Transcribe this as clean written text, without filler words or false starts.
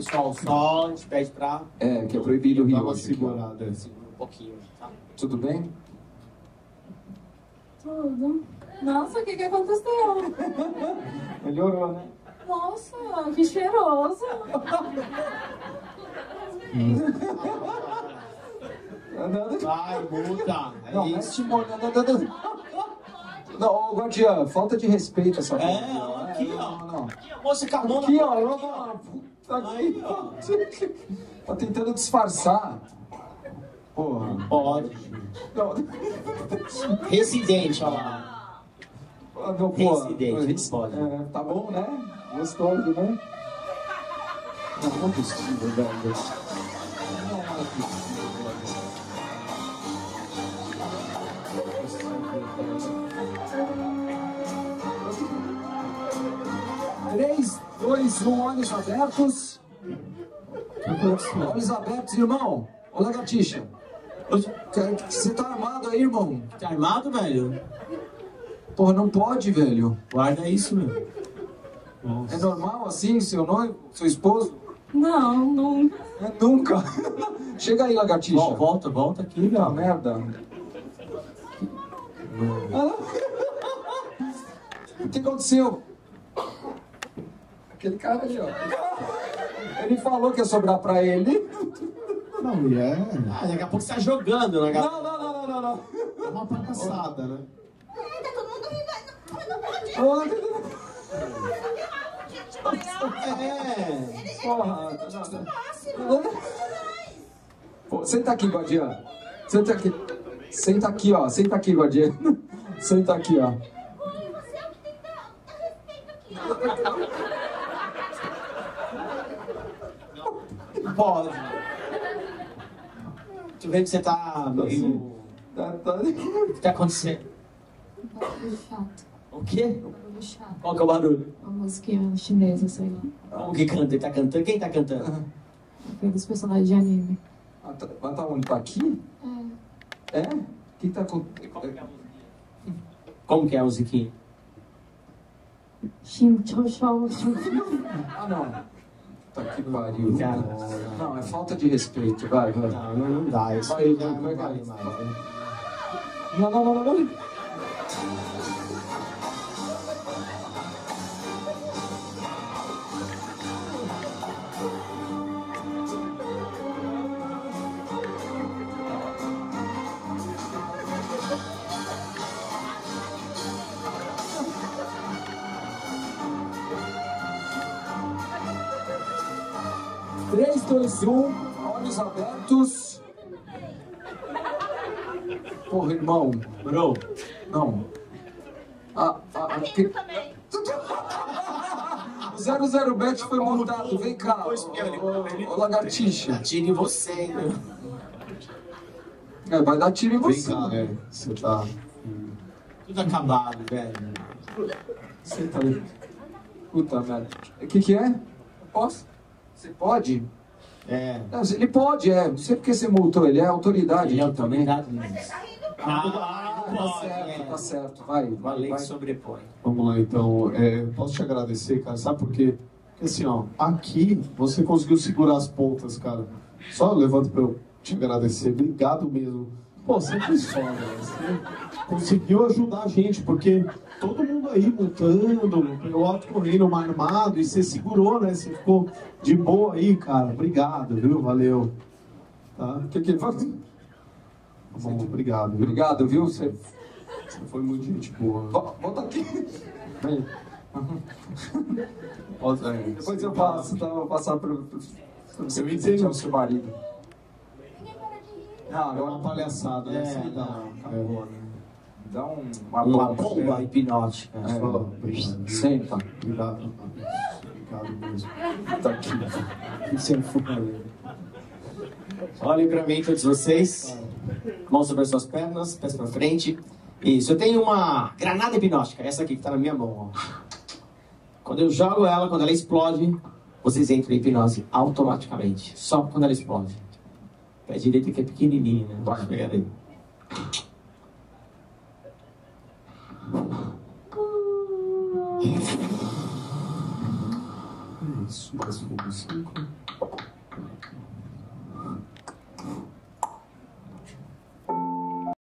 sol, a gente pede pra... que é proibido o rio. Dá uma segurada. Segura um pouquinho, tá? Tudo bem? Tudo. Nossa, o que aconteceu? Melhorou, né? Nossa, que cheiroso. Vai, muda. Não, mexe molha. Não, Guardiã, falta de respeito essa coisa. Aqui, ó. Não. Aqui, a moça com a mão Aqui, na ó. boca. Puta aí, ó. Tá tentando disfarçar. Porra. Pode. Não. Residente, ó lá. Não, Residente, pode. Tá bom, né? Gostoso, né? Não é possível, velho. Não é possível, velho. 3, 2, 1, olhos abertos. Olhos abertos, irmão. Ô, lagartixa. Você tá armado aí, irmão? Tá armado, velho? Porra, não pode, velho. Guarda isso, meu. Nossa. É normal assim, seu noivo, seu esposo? Não, nunca. Nunca. Chega aí, lagartixa. Volta aqui, velho. Merda. O que aconteceu? Aquele cara ali, ó. Ele falou que ia sobrar pra ele. Não, daqui a pouco você tá jogando, né, galera? Não. É uma palhaçada, né? Tá todo mundo rindo. Senta aqui, Guardiã. Senta aqui. Senta aqui, ó. Senta aqui, Guardiã. Senta aqui, ó. Você é o que tem que dar respeito aqui. Pode. Tu vê que você tá meio... O que tá acontecendo? Um barulho chato. O quê? Um barulho chato. Qual que é o barulho? Uma musiquinha chinesa, sei lá. Como que canta? Ele tá cantando? Quem tá cantando? Aqueles personagens de anime. Mas tá onde? Tá aqui? É? Quem tá com... Como que é a musiquinha? Xim, tchau, tchau, tchau. Ah, não. Tá que pariu. Não, é falta de respeito. Vai. Não dá. Isso vai, não vai, vale mais. Não. 3, 2, 1, olhos abertos. Porra, irmão. Bro. Não. Rindo também. O 00 Bet foi montado. Vem cá, ô lagartixa. Dá tiro em você, meu. Vai dar tiro em você. Vem cá, velho. Você tá... Tudo acabado, velho. Você tá aí. Puta merda. O que é? Posso? Você pode? É. Não, ele pode, Não sei porque você multou. Ele é autoridade. Ele é aqui também. autoridade. Tá certo. Vai. Uma lei que sobrepõe. Vamos lá, então. Posso te agradecer, cara? Sabe por quê? Porque assim, ó, aqui você conseguiu segurar as pontas, cara. Só levanto pra eu te agradecer. Obrigado mesmo. Pô, você fez foda, né? Você conseguiu ajudar a gente, porque todo mundo aí lutando, o alto correndo mais armado, e você segurou, né? Você ficou de boa aí, cara. Obrigado, viu? Valeu. Tá? O que ele faz? Tá bom, obrigado. Viu? Obrigado, viu? Você foi muito gente boa. Volta aqui. Vem. Depois eu passo, tá? Vou passar pro você me dizer o seu marido. Não, é uma palhaçada, né? Acabou, né? Dá uma bomba hipnótica. Senta. Obrigado. Obrigado mesmo. Tá aqui. Sem fuga. Olhem pra mim, todos vocês. Mãos sobre as suas pernas, pés pra frente. Isso, eu tenho uma granada hipnótica, essa aqui que tá na minha mão, ó. Quando eu jogo ela, quando ela explode, vocês entram em hipnose automaticamente. Só quando ela explode. Pé direito que é pequenininho, né? Pode pegar aí. Isso, mais fogo 5.